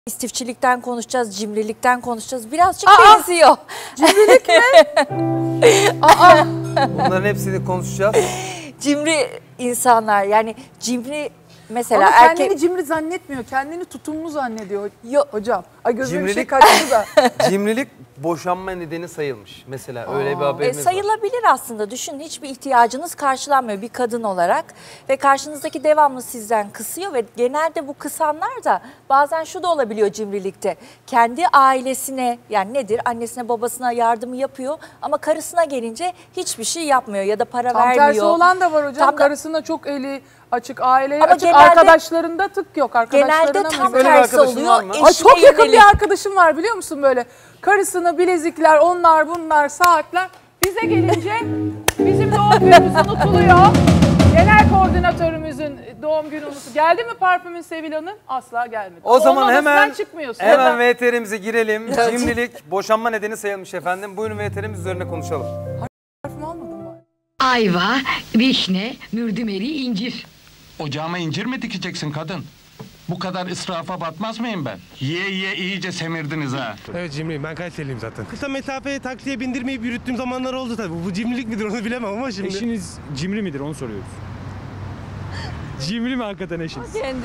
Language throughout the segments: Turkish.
İstifçilikten konuşacağız, cimrilikten konuşacağız. Birazcık benziyor. Cimrilik mi? Bunların hepsini konuşacağız. Cimri insanlar, yani cimri mesela Ama erkek... kendini cimri zannetmiyor. Kendini tutumlu zannediyor hocam. Ay gözüme bir şey Cimrilik- kaçtı da. Cimrilik boşanma nedeni sayılmış. Mesela öyle bir haberimiz var. sayılabilir aslında. Düşünün, hiçbir ihtiyacınız karşılanmıyor bir kadın olarak ve karşınızdaki devamlı sizden kısıyor ve genelde bu kısanlar da bazen şu da olabiliyor cimrilikte. Kendi ailesine, yani nedir, annesine babasına yardımı yapıyor ama karısına gelince hiçbir şey yapmıyor ya da para Tam vermiyor. tersi olan da var hocam. Tam da- Karısına çok eli açık, aileye Ama açık, genelde- arkadaşlarında tık yok. Genelde Arkadaşlarına tam mı? Böyle bir tersi arkadaşın var oluyor. mı? Ay çok eşine yakın yönelik. bir arkadaşım var, biliyor musun böyle? Karısına bilezikler, onlar bunlar, saatler. Bize gelince bizim doğum günümüz unutuluyor. Genel koordinatörümüzün doğum günü unutuluyor. Geldi mi parfümün Sevila'nın? Asla gelmedi. O zaman Onun odasından hemen çıkmıyorsun. hemen VTR'imize girelim. Cimrilik boşanma nedeni sayılmış efendim. Buyurun VTR'imiz üzerine konuşalım. Parfüm almadın mı? Ayva, vişne, mürdümeri, incir. Ocağıma incir mi dikeceksin kadın? Bu kadar israfa batmaz mıyım ben? Ye iyice semirdiniz ha. Evet, cimriyim. Ben Kayserliyim zaten. Kısa mesafeye taksiye bindirmeyip yürüttüğüm zamanlar oldu tabii. Bu cimrilik midir onu bilemem ama şimdi... Eşiniz cimri midir onu soruyoruz. Cimri mi hakikaten eşiniz?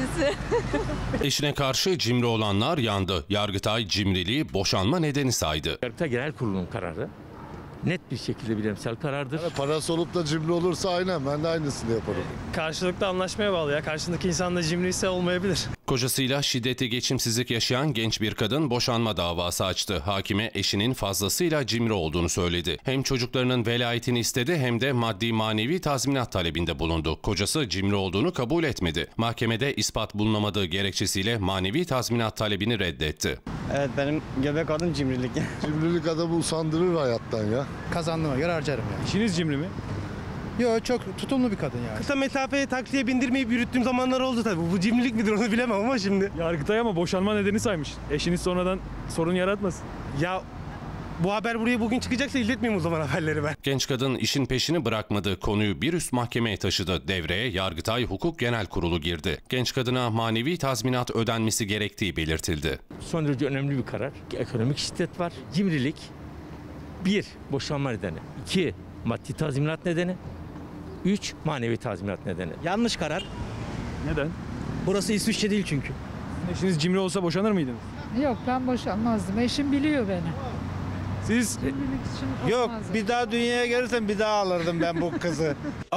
Eşine karşı cimri olanlar yandı. Yargıtay cimriliği boşanma nedeni saydı. Yargıtay Genel Kurulu'nun kararı net bir şekilde bilimsel karardır. Parası olup da cimri olursa aynen ben de aynısını yaparım. Karşılıklı anlaşmaya bağlı ya. Karşındaki insan da cimri ise olmayabilir. Kocasıyla şiddetli geçimsizlik yaşayan genç bir kadın boşanma davası açtı. Hakime eşinin fazlasıyla cimri olduğunu söyledi. Hem çocuklarının velayetini istedi hem de maddi manevi tazminat talebinde bulundu. Kocası cimri olduğunu kabul etmedi. Mahkemede ispat bulunamadığı gerekçesiyle manevi tazminat talebini reddetti. Evet, benim göbek adım cimrilik. Cimrilik adamı usandırır hayattan ya. Kazandığıma göre harcarım yani. Eşiniz cimri mi? Yok, çok tutumlu bir kadın yani. Kısa mesafeye taksiye bindirmeyip yürüttüğüm zamanlar oldu tabii. Bu cimrilik midir onu bilemem ama şimdi... Yargıtay ama boşanma nedeni saymış. Eşiniz sonradan sorun yaratmasın. Ya bu haber buraya bugün çıkacaksa iletmeyeyim o zaman haberleri ben. Genç kadın işin peşini bırakmadı. Konuyu bir üst mahkemeye taşıdı. Devreye Yargıtay Hukuk Genel Kurulu girdi. Genç kadına manevi tazminat ödenmesi gerektiği belirtildi. Son derece önemli bir karar. Ekonomik şiddet var. Cimrilik 1. Boşanma nedeni. 2. Maddi tazminat nedeni. 3. Manevi tazminat nedeni. Yanlış karar. Neden? Burası İsviçre değil çünkü. Eşiniz cimri olsa boşanır mıydınız? Yok, ben boşanmazdım. Eşim biliyor beni. Siz Cimrilik için Yok, olmazdı. bir daha dünyaya gelirsem bir daha alırdım ben bu kızı.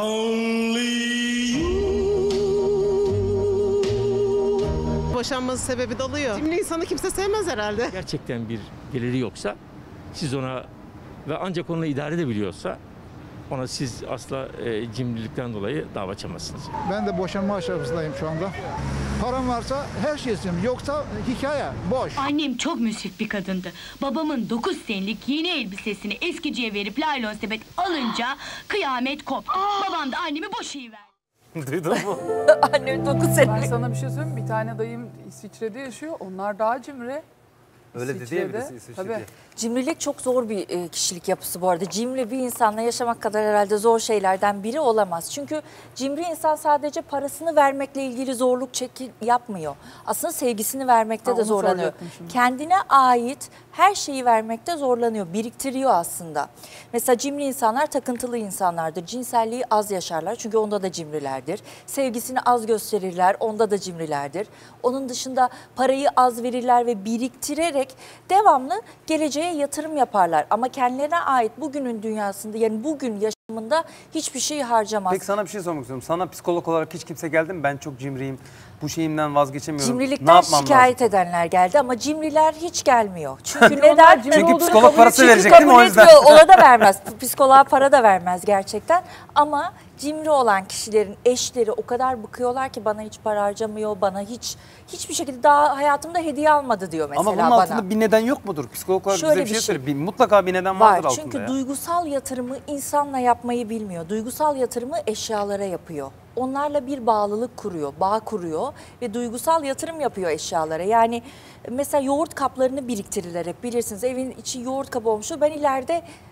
Boşanması sebebi doluyor. Cimri insanı kimse sevmez herhalde. Gerçekten bir geliri yoksa siz ona ve ancak onunla idare edebiliyorsa ona siz asla cimrilikten dolayı dava açamazsınız. Ben de boşanma aşamasındayım şu anda. Param varsa her şey istiyorum. Yoksa hikaye boş. Annem çok müsrif bir kadındı. Babamın 9 senelik yeni elbisesini eskiciye verip laylon sepet alınca kıyamet koptu. Babam da annemi boşayıverdi. Duydun mu? Annem 9 Ben sene. sana bir şey söyleyeyim mi? Bir tane dayım İsviçre'de yaşıyor. Onlar daha cimri. Öyle dedi ya birisi İsviçre Tabii. diye. Cimrilik çok zor bir kişilik yapısı bu arada. Cimri bir insanla yaşamak kadar herhalde zor şeylerden biri olamaz. Çünkü cimri insan sadece parasını vermekle ilgili zorluk yapmıyor. Aslında sevgisini vermekte de onu zorlanıyor. soracaktım şimdi. Kendine ait her şeyi vermekte zorlanıyor. Biriktiriyor aslında. Mesela cimri insanlar takıntılı insanlardır. Cinselliği az yaşarlar çünkü onda da cimrilerdir. Sevgisini az gösterirler, onda da cimrilerdir. Onun dışında parayı az verirler ve biriktirerek devamlı geleceğe yatırım yaparlar. Ama kendilerine ait bugünün dünyasında, yani bugün yaşamında hiçbir şey harcamaz. Peki sana bir şey sormak istiyorum. Sana psikolog olarak hiç kimse geldi mi? Ben çok cimriyim. Bu şeyimden vazgeçemiyorum. Ne Cimrilikten yapmam şikayet lazım? edenler geldi ama cimriler hiç gelmiyor. Çünkü Onlar neden? cimri Çünkü olduğunu psikolog kabul parası ediyor. verecek değil mi o yüzden? Etmiyor, ona da vermez. Psikoloğa para da vermez gerçekten. Ama cimri olan kişilerin eşleri o kadar bıkıyorlar ki bana hiç para harcamıyor, bana hiçbir şekilde daha hayatımda hediye almadı diyor mesela Ama bunun bana. altında bir neden yok mudur? Psikolog olarak Şöyle bize bir bir şey şey söyle. Mutlaka bir neden vardır var. altında Çünkü ya. duygusal yatırımı insanla yapmayı bilmiyor. Duygusal yatırımı eşyalara yapıyor. Onlarla bir bağlılık kuruyor, bağ kuruyor ve duygusal yatırım yapıyor eşyalara. Yani mesela yoğurt kaplarını biriktirirler hep bilirsiniz. Evin içi yoğurt kabı olmuştur. Ben ileride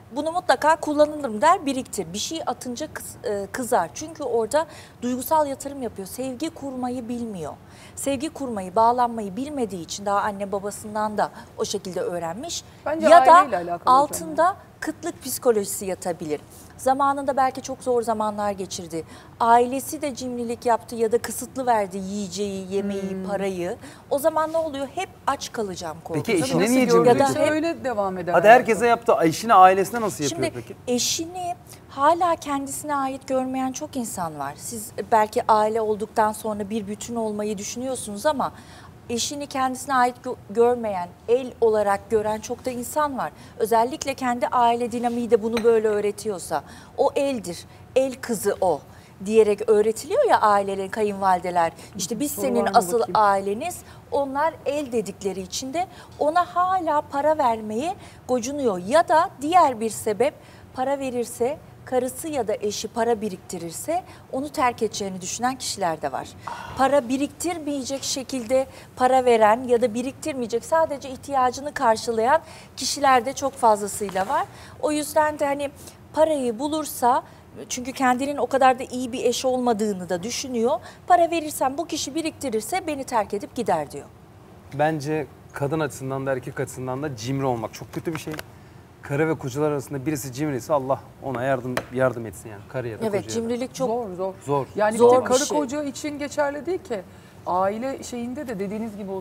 Bunu mutlaka kullanırım der, biriktir. Bir şey atınca kızar. Çünkü orada duygusal yatırım yapıyor. Sevgi kurmayı bilmiyor. Sevgi kurmayı, bağlanmayı bilmediği için daha anne babasından da o şekilde öğrenmiş. Bence ya da aileyle alakalı altında kıtlık psikolojisi yatabilir. Zamanında belki çok zor zamanlar geçirdi. Ailesi de cimrilik yaptı ya da kısıtlı verdi yiyeceği, yemeği, parayı. O zaman ne oluyor? Hep aç kalacağım korkusu. Peki eşine Nasıl niye cimrilik gördüyse yapıyor? öyle devam eder. Hadi herkese yaptı. Eşine, ailesine nasıl yapıyor Şimdi peki? eşini hala kendisine ait görmeyen çok insan var. Siz belki aile olduktan sonra bir bütün olmayı düşünüyorsunuz ama eşini kendisine ait görmeyen, el olarak gören çok da insan var. Özellikle kendi aile dinamiği de bunu böyle öğretiyorsa. O eldir, el kızı o diyerek öğretiliyor ya ailelerin, kayınvalideler. İşte biz senin asıl aileniz, onlar el dedikleri için de ona hala para vermeye gocunuyor. Ya da diğer bir sebep, para verirse, karısı ya da eşi para biriktirirse onu terk edeceğini düşünen kişiler de var. Para biriktirmeyecek şekilde para veren ya da biriktirmeyecek, sadece ihtiyacını karşılayan kişiler de çok fazlasıyla var. O yüzden de hani parayı bulursa, çünkü kendinin o kadar da iyi bir eş olmadığını da düşünüyor. Para verirsem, bu kişi biriktirirse beni terk edip gider diyor. Bence kadın açısından da erkek açısından da cimri olmak çok kötü bir şey. Karı ve kocalar arasında birisi cimriyse Allah ona yardım etsin yani, karıya da kocaya da. Evet, cimrilik çok zor. Yani Zor bir tek bir karı şey. koca için geçerli değil ki. Aile şeyinde de dediğiniz gibi o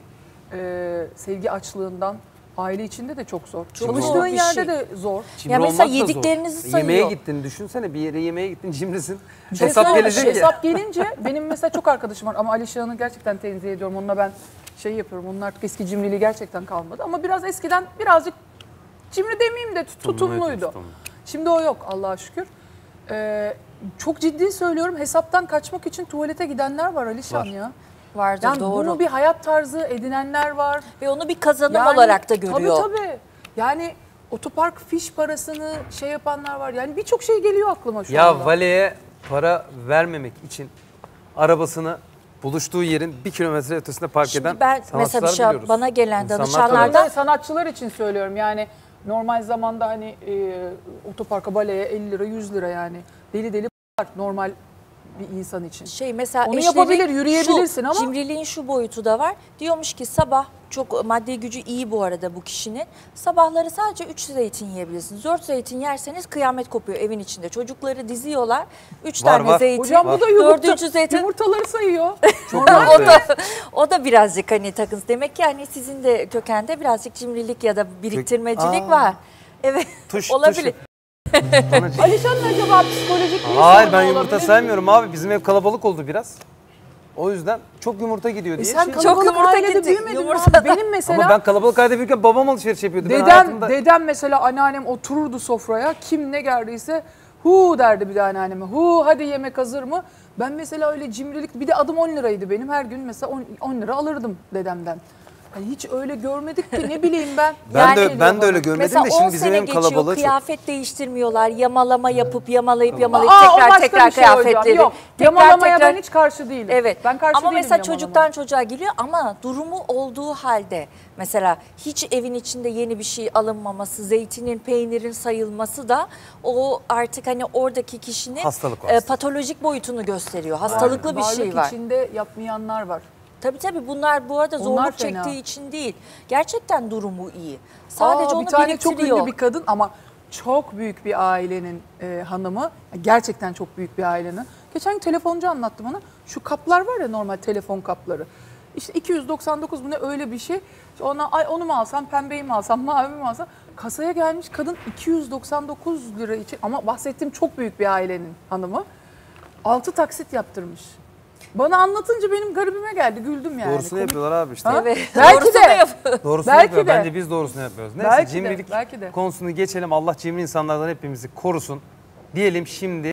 sevgi açlığından aile içinde de çok zor. Çok Çalıştığın zor bir yerde şey. de zor. Cimri Ya mesela olmak da zor. yediklerinizi sayıyor. Yemeğe gittin, düşünsene bir yere yemeğe gittin, cimrisin. Hesap Hesap gelecek ya. Hesap gelince benim mesela çok arkadaşım var ama Alişan'ı gerçekten tenzih ediyorum. Onunla ben şey yapıyorum. Onun artık eski cimriliği gerçekten kalmadı. Ama biraz eskiden birazcık cimri demeyeyim de tutumluydu. Şimdi o yok Allah'a şükür. Çok ciddi söylüyorum, hesaptan kaçmak için tuvalete gidenler var Alişan ya. Vardır, Yani doğru. bunu bir hayat tarzı edinenler var. Ve onu bir kazanım olarak da görüyor. Tabii. Yani otopark fiş parasını şey yapanlar var. Yani birçok şey geliyor aklıma şu anda. Ya valeye para vermemek için arabasını buluştuğu yerin 1 kilometre ötesinde park eden Şimdi ben mesela sanatçılar biliyoruz. bana gelen İnsanlar danışanlardan Ben sanatçılar için söylüyorum yani normal zamanda hani otoparka, baleye 50 lira 100 lira yani deli normal bir insan için. Mesela onu eşleri yapabilir, yürüyebilirsin ama cimriliğin şu boyutu da var. Diyormuş ki sabah, çok maddi gücü iyi bu arada bu kişinin. Sabahları sadece 3 zeytin yiyebilirsiniz. 4 zeytin yerseniz kıyamet kopuyor evin içinde. Çocukları diziyorlar. 3 tane zeytin. Hocam bu da yumurtaları sayıyor. o da birazcık hani takıntı. Demek ki hani sizin de kökende birazcık cimrilik ya da biriktirmecilik var. Evet, olabilir. Alişan'ın acaba psikolojik bir Hayır, ben yumurta saymıyorum abi. Bizim ev kalabalık oldu biraz. O yüzden çok yumurta gidiyor diye. Sen kalabalık ailede büyümedin mi abi? Benim mesela... Ama ben kalabalık ailede büyürken babam alışveriş yapıyordu. Dedem mesela, anneannem otururdu sofraya. Kim ne geldiyse hu derdi bir de anneanneme. Hu hadi yemek hazır mı? Ben mesela öyle cimrilik, bir de adım 10 liraydı benim. Her gün mesela 10 lira alırdım dedemden. Yani hiç öyle görmedik ki, ne bileyim ben. Ben de öyle görmedim mesela de şimdi bizim evim kalabalığı geçiyor, çok. kıyafet değiştirmiyorlar, yamalama yapıp yamalayıp tekrar kıyafetleri. Yok, yamalamaya ben hiç karşı değilim. Evet. Ben karşı ama değilim mesela yamalama. çocuktan çocuğa geliyor ama durumu olduğu halde mesela hiç evin içinde yeni bir şey alınmaması, zeytinin, peynirin sayılması da o artık hani oradaki kişinin patolojik boyutunu gösteriyor. Hastalıklı bir şey var. Varlık içinde yapmayanlar var. Tabii bunlar bu arada Onlar zorluk fena. çektiği için değil. Gerçekten durumu iyi. Sadece onu bir tane biriktiriyor. çok ünlü bir kadın ama çok büyük bir ailenin hanımı. Gerçekten çok büyük bir ailenin. Geçen gün telefoncu anlattı bana. Şu kaplar var ya, normal telefon kapları. İşte 299 mu ne, öyle bir şey. İşte ona onu mu alsam, pembeyi mi alsam, mavi mi alsam. Kasaya gelmiş kadın 299 lira için, ama bahsettiğim çok büyük bir ailenin hanımı. 6 taksit yaptırmış. Bana anlatınca benim garibime geldi, güldüm yani. Doğrusunu yapıyorlar abi işte. Evet. Belki de. Doğrusunu yapıyor. Bence biz doğrusunu yapıyoruz. Neyse, Belki cimrilik belki de. konusunu geçelim. Allah cimri insanlardan hepimizi korusun. Diyelim şimdi.